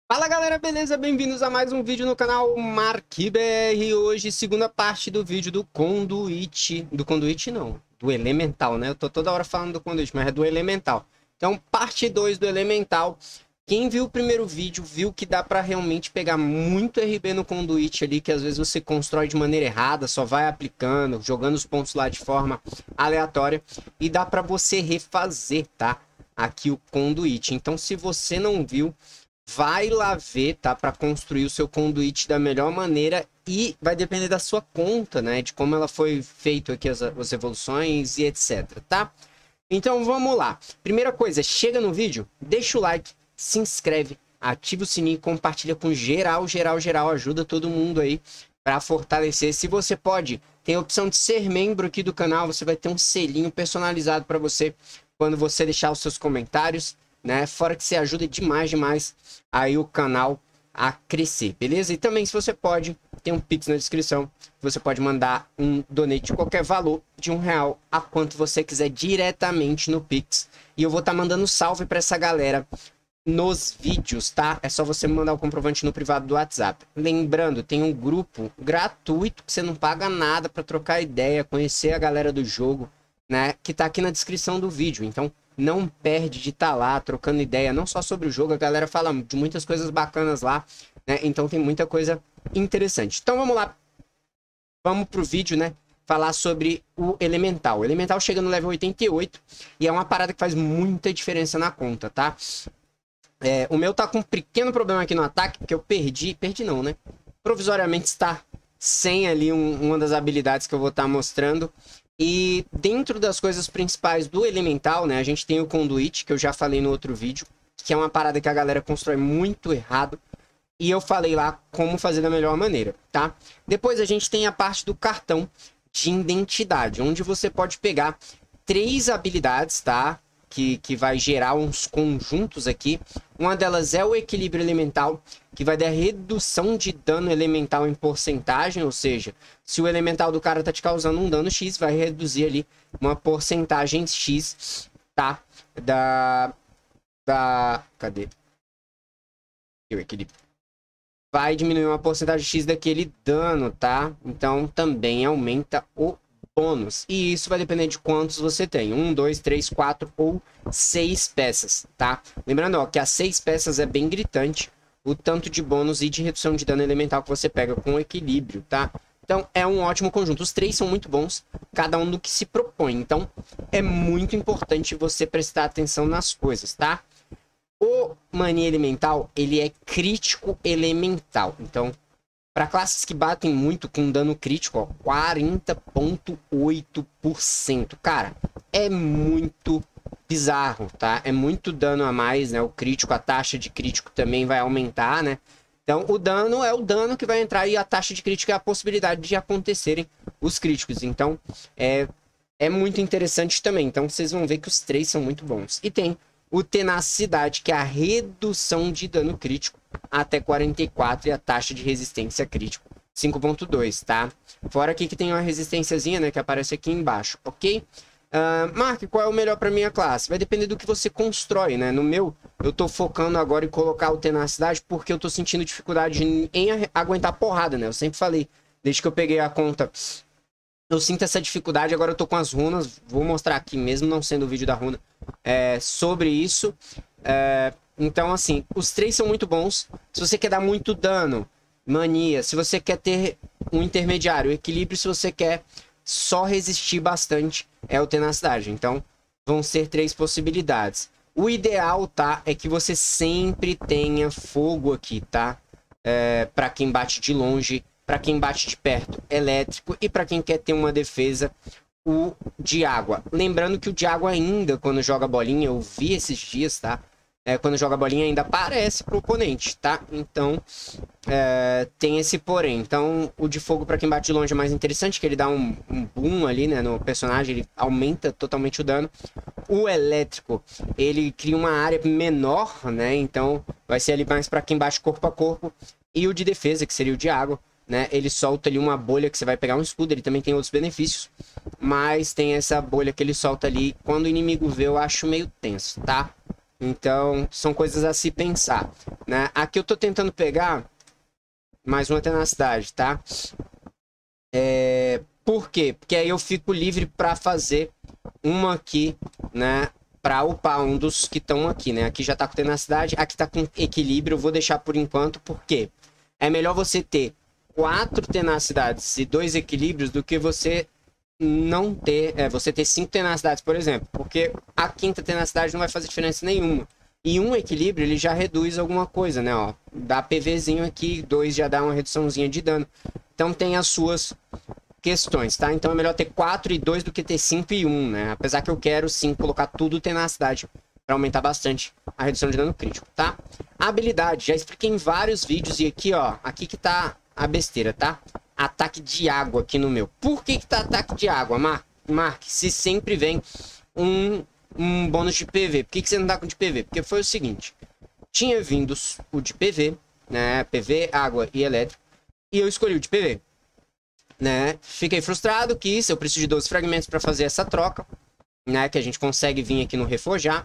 Fala galera, beleza? Bem-vindos a mais um vídeo no canal MarquiBR. Hoje, segunda parte do vídeo do Conduit. Do Conduit não, do Elemental, né? Eu tô toda hora falando do Conduit, mas é do Elemental. Então, parte 2 do Elemental. Quem viu o primeiro vídeo, viu que dá pra realmente pegar muito RB no Conduit ali, que às vezes você constrói de maneira errada, só vai aplicando, jogando os pontos lá de forma aleatória. E dá pra você refazer, tá? Aqui o Conduit. Então, se você não viu, vai lá ver, tá? Para construir o seu conduit da melhor maneira e vai depender da sua conta, né? De como ela foi feito aqui as evoluções e etc, tá? Então vamos lá. Primeira coisa, chega no vídeo, deixa o like, se inscreve, ativa o sininho, compartilha com geral, ajuda todo mundo aí para fortalecer. Se você pode, tem a opção de ser membro aqui do canal, você vai ter um selinho personalizado para você quando você deixar os seus comentários, né? Fora que você ajuda demais aí o canal a crescer, beleza? E também, se você pode, tem um Pix na descrição, você pode mandar um donate de qualquer valor, de R$1 a quanto você quiser, diretamente no Pix. E eu vou estar mandando salve para essa galera nos vídeos, tá? É só você mandar o comprovante no privado do WhatsApp. Lembrando, tem um grupo gratuito que você não paga nada para trocar ideia, conhecer a galera do jogo, né? Que tá aqui na descrição do vídeo. Então, não perde de estar lá trocando ideia, não só sobre o jogo, a galera fala de muitas coisas bacanas lá, né? Então tem muita coisa interessante. Então vamos lá, vamos pro vídeo, né? Falar sobre o Elemental. O Elemental chega no level 88 e é uma parada que faz muita diferença na conta, tá? O meu tá com um pequeno problema aqui no ataque, porque eu perdi não, né? Provisoriamente está sem ali uma das habilidades que eu vou estar mostrando. E dentro das coisas principais do Elemental, né, a gente tem o Conduit, que eu já falei no outro vídeo, que é uma parada que a galera constrói muito errado. E eu falei lá como fazer da melhor maneira, tá? Depois a gente tem a parte do cartão de identidade, onde você pode pegar 3 habilidades, tá? Que vai gerar uns conjuntos aqui. Uma delas é o equilíbrio elemental, que vai dar redução de dano elemental em porcentagem, ou seja, se o elemental do cara tá te causando um dano X, vai reduzir ali uma porcentagem X, tá? Cadê? O equilíbrio. Vai diminuir uma porcentagem X daquele dano, tá? Então também aumenta o bônus. E isso vai depender de quantos você tem. 1, 2, 3, 4 ou 6 peças, tá? Lembrando, ó, que as 6 peças é bem gritante o tanto de bônus e de redução de dano elemental que você pega com o equilíbrio, tá? Então é um ótimo conjunto. Os 3 são muito bons, cada um do que se propõe. Então é muito importante você prestar atenção nas coisas, tá? O Mania Elemental, ele é crítico elemental. Então, para classes que batem muito com dano crítico, ó, 40,8%. Cara, é muito bizarro, tá? É muito dano a mais, né? O crítico, a taxa de crítico também vai aumentar, né? Então, o dano é o dano que vai entrar e a taxa de crítico é a possibilidade de acontecerem os críticos. Então, é muito interessante também. Então, vocês vão ver que os 3 são muito bons. E tem o Tenacidade, que é a redução de dano crítico até 44 e a taxa de resistência crítico 5.2, tá? Fora aqui que tem uma resistênciazinha, né, que aparece aqui embaixo, ok? Mark, qual é o melhor para minha classe? Vai depender do que você constrói, né? No meu, eu tô focando agora em colocar o Tenacidade porque eu tô sentindo dificuldade em aguentar porrada, né? Eu sempre falei, desde que eu peguei a conta, eu sinto essa dificuldade. Agora eu tô com as runas, vou mostrar aqui, mesmo não sendo o vídeo da runa, sobre isso. Então, assim, os 3 são muito bons. Se você quer dar muito dano, Mania. Se você quer ter um intermediário, equilíbrio, se você quer só resistir bastante, é o Tenacidade. Então, vão ser 3 possibilidades. O ideal, tá, é que você sempre tenha fogo aqui, tá? Pra quem bate de longe, pra quem bate de perto, elétrico. E pra quem quer ter uma defesa, o de água. Lembrando que o de água ainda, quando joga bolinha, eu vi esses dias, tá? Quando joga bolinha ainda aparece pro oponente, tá? Então, tem esse porém. Então, o de fogo pra quem bate de longe é mais interessante, que ele dá um boom ali, né, no personagem, ele aumenta totalmente o dano. O elétrico, ele cria uma área menor, né? Então, vai ser ali mais pra quem bate corpo a corpo. E o de defesa, que seria o de água, né? Ele solta ali uma bolha que você vai pegar um escudo, ele também tem outros benefícios. Mas tem essa bolha que ele solta ali. Quando o inimigo vê, eu acho meio tenso, tá? Então, são coisas a se pensar, né? Aqui eu tô tentando pegar mais uma tenacidade, tá? Por quê? Porque aí eu fico livre para fazer uma aqui, né? Para upar um dos que estão aqui, né? Aqui já tá com tenacidade, aqui tá com equilíbrio. Eu vou deixar por enquanto, porque é melhor você ter 4 tenacidades e 2 equilíbrios do que você não ter... você ter 5 tenacidades, por exemplo. Porque a 5ª tenacidade não vai fazer diferença nenhuma. E um equilíbrio, ele já reduz alguma coisa, né? Ó, dá PVzinho aqui, 2 já dá uma reduçãozinha de dano. Então tem as suas questões, tá? Então é melhor ter 4 e 2 do que ter 5 e 1, né? Apesar que eu quero sim colocar tudo tenacidade para aumentar bastante a redução de dano crítico, tá? A habilidade, já expliquei em vários vídeos e aqui, ó, aqui que tá a besteira, tá? Ataque de água aqui no meu. Por que tá ataque de água, Mark? Se sempre vem um bônus de PV. Por que você não dá com de PV? Porque foi o seguinte, tinha vindo o de PV, né? PV, água e elétrico, e eu escolhi o de PV. Né? Fiquei frustrado que eu preciso de 12 fragmentos para fazer essa troca, né? Que a gente consegue vir aqui no Reforjar.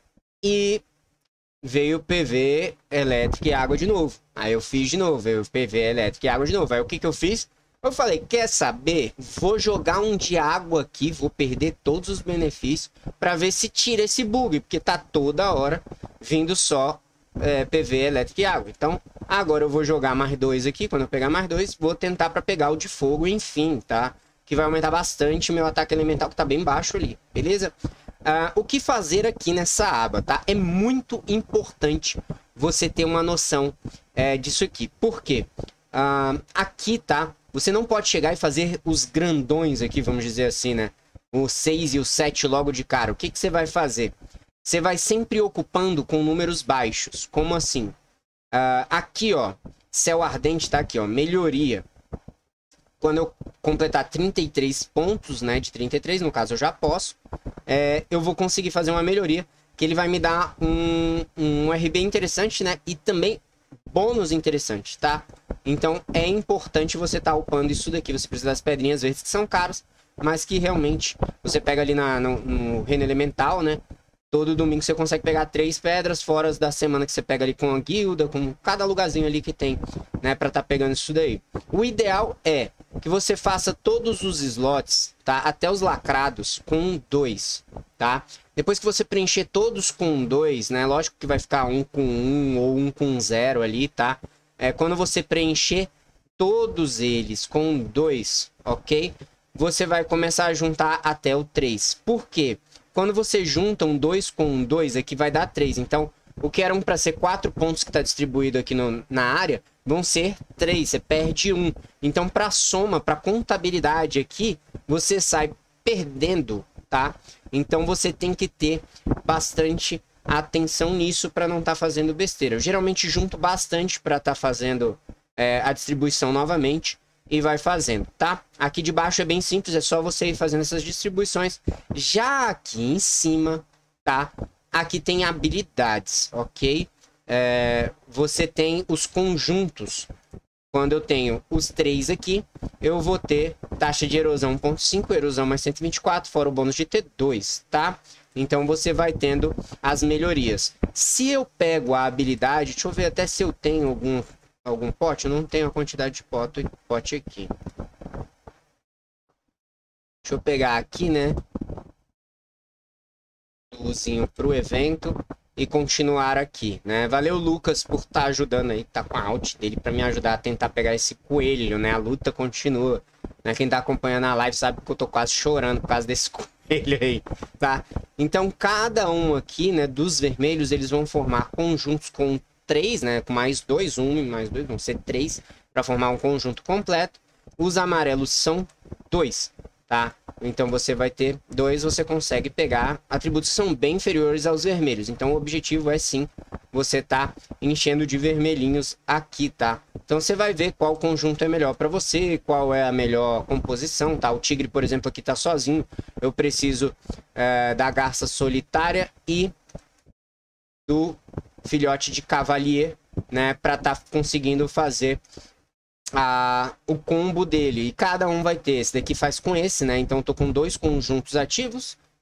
E veio PV, elétrica e água de novo. Aí eu fiz de novo, veio PV, elétrica e água de novo. Aí o que eu fiz? Eu falei, quer saber? Vou jogar um de água aqui, vou perder todos os benefícios para ver se tira esse bug, porque tá toda hora vindo só PV, elétrica e água. Então, agora eu vou jogar mais 2 aqui. Quando eu pegar mais 2, vou tentar para pegar o de fogo, enfim, tá? Que vai aumentar bastante o meu ataque elemental, que tá bem baixo ali, beleza? O que fazer aqui nessa aba, tá? É muito importante você ter uma noção disso aqui. Por quê? Aqui, tá? Você não pode chegar e fazer os grandões aqui, vamos dizer assim, né? O 6 e o 7 logo de cara. O que você vai fazer? Você vai sempre ocupando com números baixos. Como assim? Aqui, ó, céu ardente tá aqui, ó, melhoria. Quando eu completar 33 pontos, né, de 33, no caso eu já posso, eu vou conseguir fazer uma melhoria, que ele vai me dar um RB interessante, né, e também bônus interessante, tá? Então é importante você estar upando isso daqui. Você precisa das pedrinhas verdes, que são caras, mas que realmente você pega ali no reino elemental, né? Todo domingo você consegue pegar 3 pedras, fora da semana que você pega ali com a guilda, com cada lugarzinho ali que tem, né, pra tá pegando isso daí. O ideal é que você faça todos os slots, tá, até os lacrados com 2, tá? Depois que você preencher todos com 2, né, lógico que vai ficar um com 1 ou um com 0 ali, tá? Quando você preencher todos eles com 2, ok? Você vai começar a juntar até o 3. Por quê? Quando você junta um 2 com um 2, aqui vai dar 3. Então, o que eram para ser 4 pontos que está distribuído aqui na área, vão ser 3. Você perde 1. Então, para soma, para contabilidade aqui, você sai perdendo, tá? Então, você tem que ter bastante atenção nisso para não estar fazendo besteira. Eu geralmente junto bastante para estar fazendo a distribuição novamente. E vai fazendo, tá? Aqui de baixo é bem simples, é só você ir fazendo essas distribuições. Já aqui em cima, tá? Aqui tem habilidades, ok? Você tem os conjuntos. Quando eu tenho os 3 aqui, eu vou ter taxa de erosão 1.5, erosão mais 124, fora o bônus de T2, tá? Então você vai tendo as melhorias. Se eu pego a habilidade, deixa eu ver até se eu tenho algum pote. Eu não tenho a quantidade de pote aqui. Deixa eu pegar aqui, né? Luzinho pro evento e continuar aqui, né? Valeu, Lucas, por estar ajudando aí. Tá com a alt dele para me ajudar a tentar pegar esse coelho, né? A luta continua. Né? Quem tá acompanhando a live sabe que eu tô quase chorando por causa desse coelho aí, tá? Então, cada um aqui, né, dos vermelhos, eles vão formar conjuntos com 3, né, com mais 2, 1 e mais 2, vão ser 3 para formar um conjunto completo. Os amarelos são 2, tá? Então você vai ter 2, você consegue pegar atributos que são bem inferiores aos vermelhos. Então o objetivo é sim você tá enchendo de vermelhinhos aqui, tá? Então você vai ver qual conjunto é melhor para você, qual é a melhor composição, tá? O tigre, por exemplo, aqui tá sozinho. Eu preciso da garça solitária e do filhote de cavalier, né, para estar conseguindo fazer o combo dele. E cada um vai ter, esse daqui faz com esse, né, então eu tô com 2 conjuntos ativos,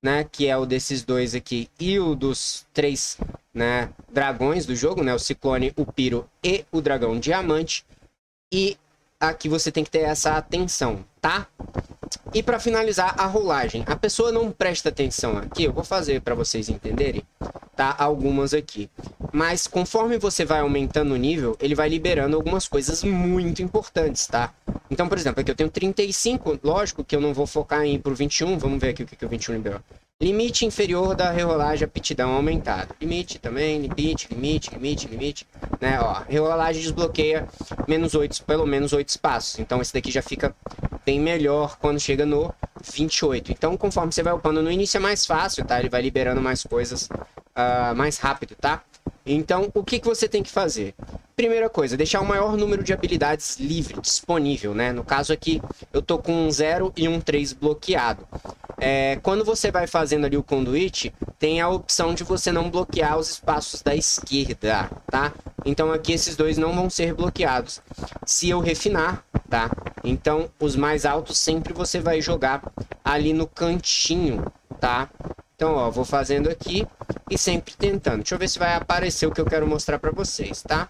né, que é o desses dois aqui e o dos 3, né, dragões do jogo, né, o Ciclone, o Piro e o Dragão Diamante. E aqui você tem que ter essa atenção, tá? E para finalizar a rolagem, a pessoa não presta atenção aqui, eu vou fazer para vocês entenderem, tá? Algumas aqui. Mas conforme você vai aumentando o nível, ele vai liberando algumas coisas muito importantes, tá? Então, por exemplo, aqui eu tenho 35, lógico que eu não vou focar em ir pro 21, vamos ver aqui o que o 21 liberou. Limite inferior da rerolagem aptidão aumentado. Limite também, limite, né? Ó, rerolagem desbloqueia pelo menos 8 espaços. Então esse daqui já fica bem melhor quando chega no 28. Então conforme você vai upando no início é mais fácil, tá? Ele vai liberando mais coisas mais rápido, tá? Então o que você tem que fazer? Primeira coisa, deixar o maior número de habilidades livre, disponível, né? No caso aqui, eu tô com um 0 e um 3 bloqueado. Quando você vai fazendo ali o conduíte, tem a opção de você não bloquear os espaços da esquerda, tá? Então aqui esses dois não vão ser bloqueados. Se eu refinar, tá? Então os mais altos sempre você vai jogar ali no cantinho, tá? Então, ó, vou fazendo aqui e sempre tentando. Deixa eu ver se vai aparecer o que eu quero mostrar pra vocês, tá?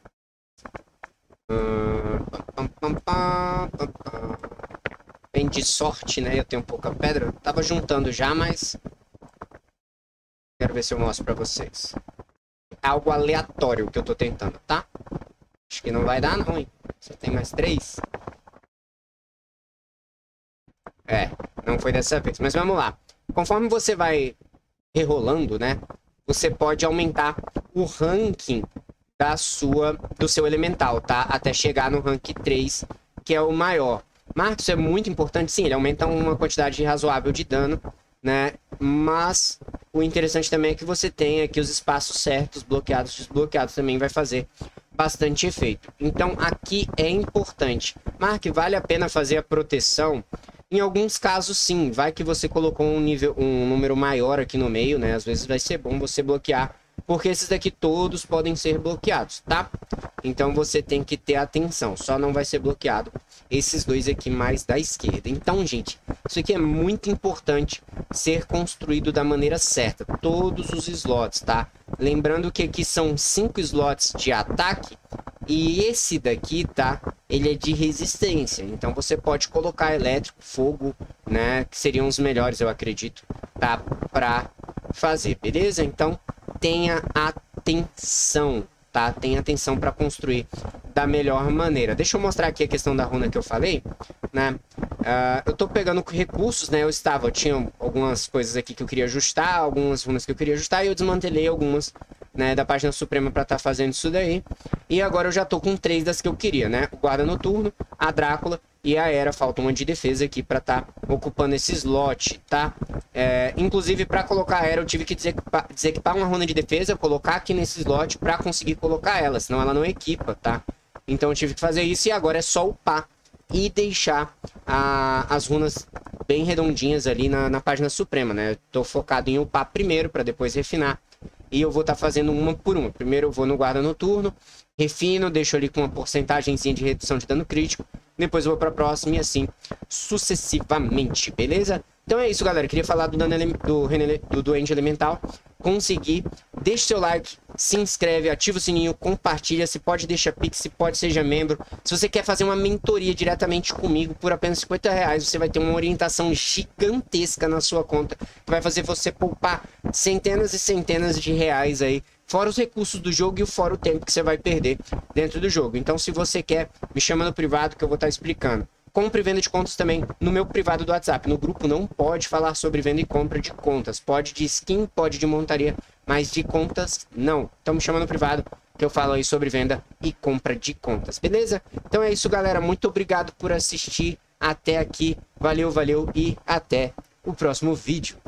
Bem de sorte, né? Eu tenho pouca pedra. Eu tava juntando já, mas... quero ver se eu mostro pra vocês. Algo aleatório que eu tô tentando, tá? Acho que não vai dar, não, hein? Só tem mais 3. Não foi dessa vez. Mas vamos lá. Conforme você vai rerolando, né? Você pode aumentar o ranking do seu elemental, tá? Até chegar no rank 3, que é o maior. Marcos, é muito importante, sim, ele aumenta uma quantidade razoável de dano, né? Mas o interessante também é que você tem aqui os espaços certos, bloqueados, desbloqueados, também vai fazer bastante efeito. Então aqui é importante. Mark, vale a pena fazer a proteção? Em alguns casos sim, vai que você colocou um número maior aqui no meio, né? Às vezes vai ser bom você bloquear, porque esses daqui todos podem ser bloqueados, tá? Então você tem que ter atenção, só não vai ser bloqueado esses dois aqui mais da esquerda. Então, gente, isso aqui é muito importante ser construído da maneira certa, todos os slots, tá? Lembrando que aqui são 5 slots de ataque e esse daqui, tá? Ele é de resistência, então você pode colocar elétrico, fogo, né? Que seriam os melhores, eu acredito, tá? Pra fazer, beleza? Então, tenha atenção, tá? Tenha atenção para construir da melhor maneira. Deixa eu mostrar aqui a questão da runa que eu falei, né? Eu tô pegando recursos, né? Eu tinha algumas coisas aqui que eu queria ajustar, algumas runas que eu queria ajustar, e eu desmantelei algumas, né, da página suprema para estar fazendo isso daí. E agora eu já tô com 3 das que eu queria, né? O Guarda Noturno, a Drácula e a Era. Falta uma de defesa aqui para estar ocupando esse slot, tá? Inclusive, para colocar a Era, eu tive que desequipar uma runa de defesa, colocar aqui nesse slot para conseguir colocar ela, senão ela não equipa, tá? Então eu tive que fazer isso e agora é só upar e deixar as runas bem redondinhas ali na página suprema, né? Eu tô focado em upar primeiro para depois refinar. E eu vou estar fazendo uma por uma. Primeiro eu vou no Guarda Noturno, refino, deixo ali com uma porcentagemzinha de redução de dano crítico. Depois eu vou para a próxima e assim sucessivamente, beleza? Então é isso, galera. Queria falar do Duende Elemental. Consegui. Deixe seu like, se inscreve, ativa o sininho, compartilha. Se pode, deixa pix, se pode, seja membro. Se você quer fazer uma mentoria diretamente comigo por apenas R$50, você vai ter uma orientação gigantesca na sua conta, que vai fazer você poupar centenas e centenas de reais aí, fora os recursos do jogo e fora o tempo que você vai perder dentro do jogo. Então, se você quer, me chama no privado que eu vou estar explicando. Compra e venda de contas também no meu privado do WhatsApp. No grupo não pode falar sobre venda e compra de contas. Pode de skin, pode de montaria, mas de contas não. Então me chama no privado que eu falo aí sobre venda e compra de contas, beleza? Então é isso, galera. Muito obrigado por assistir até aqui. Valeu, valeu e até o próximo vídeo.